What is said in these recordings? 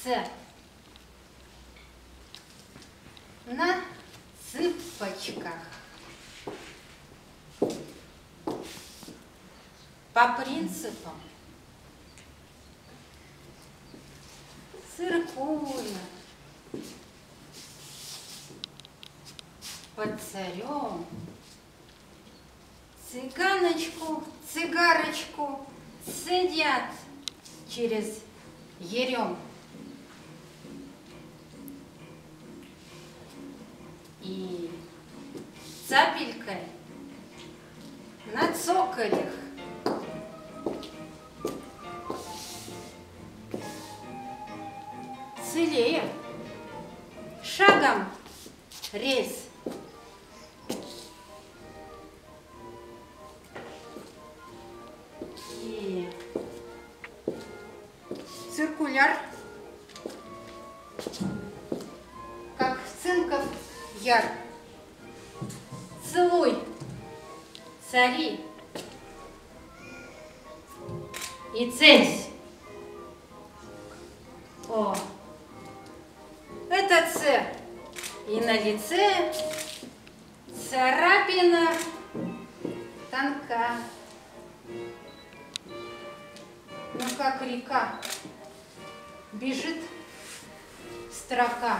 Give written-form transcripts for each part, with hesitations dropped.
Ц. На цыпочках. По принципам циркуля под царем цыганочку, цигарочку цедят через ерем. И цапелькой на цоколях целее шагом рельс. И циркуляр, как в цинков яр. Целуй, цари, и целься. О, это Ц. И на лице царапина тонка. Но как река бежит строка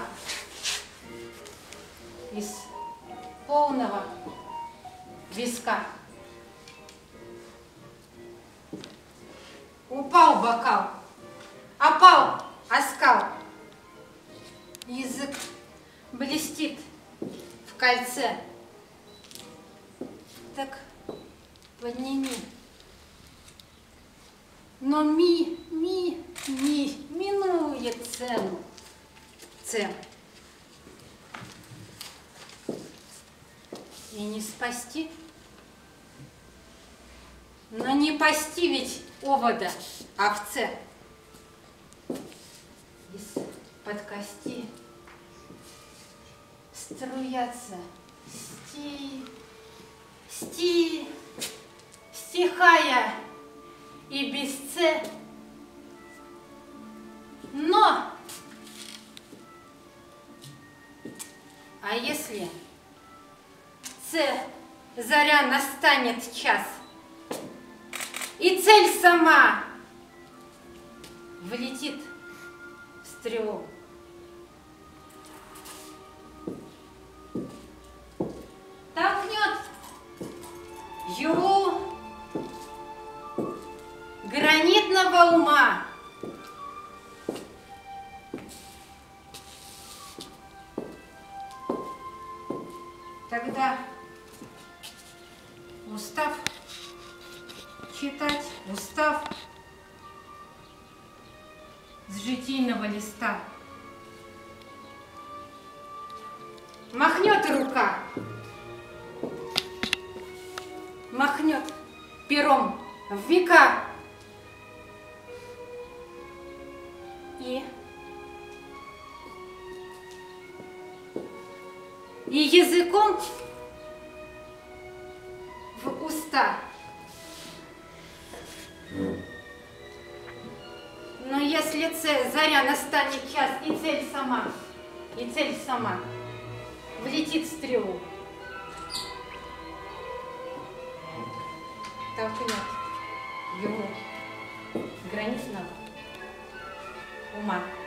из полного виска. Упал бокал, опал оскал. Язык блестит в кольце. Так подними. Но минует цену. Ц. И не спасти. Но не пасти ведь овода овце. Из-под кости струятся стихая и без Ц. Но, а если Ц заря настанет час, и цель сама влетит в стрелу, толкнет юлу гранитного ума. Тогда устав читать, устав с житийного листа, махнет рука, махнет пером в века и языком в уста. Но если заря настанет час, и цель сама влетит в стрелу, толкнет его гранитного ума.